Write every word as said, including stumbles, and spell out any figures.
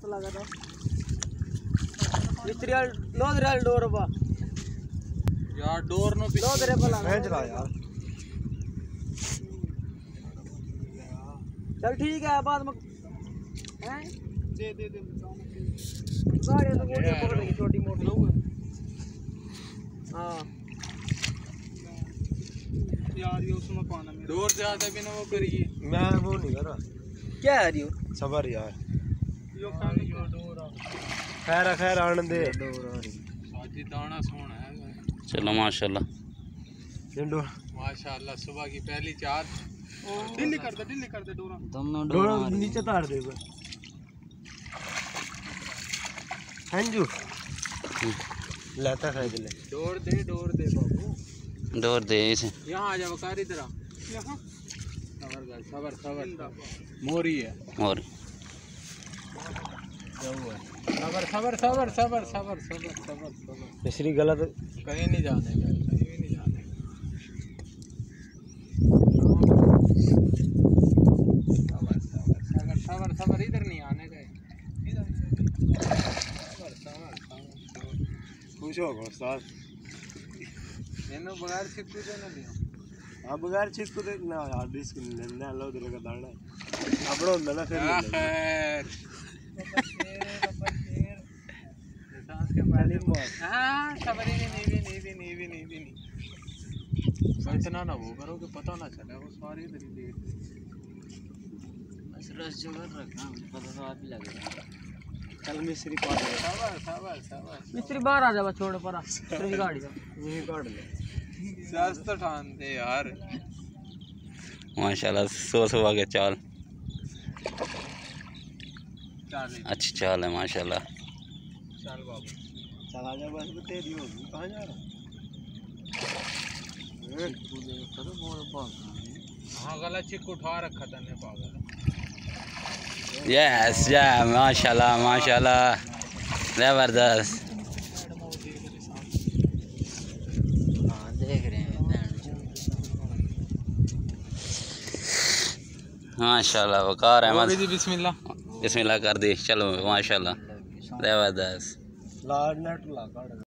लगा था मिस्त्री लोद रे डोर बा यार डोर नो लोद रे भला मैं चला यार। चल ठीक है बाद में हैं दे दे दे गाड़ी तो मोटी पकड़ेगी छोटी मोटी हां यार ये उसमें पाना मेरा डोर ज्यादा भी ना वो करिए। मैं वो नहीं कर रहा। क्या है रियो सबर यार। यो खाने जो डोर आ खैर खैर आनंद दे। डोर आ रही साजी दाना सोना है। चलो माशाल्लाह जिंदो माशाल्लाह सुबह की पहली चार ढीली कर दे ढीली कर दे डोरा दोनों डोर नीचे तार दे बस। हंजू लाता खरीद ले। डोर दे डोर दे बाबू डोर दे इसे। यहाँ आ जाओ कार इधर आ। यहाँ सबर कर सबर सबर मोरी है और क्या हुआ सबर सबर सबर सबर सबर सबर सबर सबर मिस्री गलत कहीं नहीं जाने का कहीं भी नहीं जाने सबर सबर सबर सबर सबर इधर नहीं आने का सबर सबर सबर खुश हो गो साथ इन्हों बगैर सिक्कू से ना लियो अब बगैर चिक्कू दे ना यार डिस्क लेना लो दिल का दाना अपना होंदा ना फिर ले ले। खैर सांस के पहले हां सबर ही नहीं भी नहीं भी नहीं भी नहीं भी नहीं बस ना ना वो करो कि पता ना चले वो सारी इधर ही देख बस रस जो कर रखा पता तो आप ही लगेगा। चल मिस्री पा दे। सबर सबर सबर मिस्त्री बाहर आ जा बस छोड़ परा तेरी गाड़ी का ये काट ले। सास तो ठान दे यार माशाल्लाह सो सवा के चाल चल अच्छी चाल है माशाल्लाह। चल बाबू चल आ जा बस तेरी होगी कहां जा रहा। हाँ गलत चिक उठा रखा था ने पागल यस या माशाल्लाह माशाल्लाह जबरदस्त। हाँ देख रहे हैं माशाल्लाह वकार अहमद जी बिस्मिल्लाह बिस्मिल्लाह कर दी। चलो माशाल्लाह जबरदस्त। लाड नेट ला काट।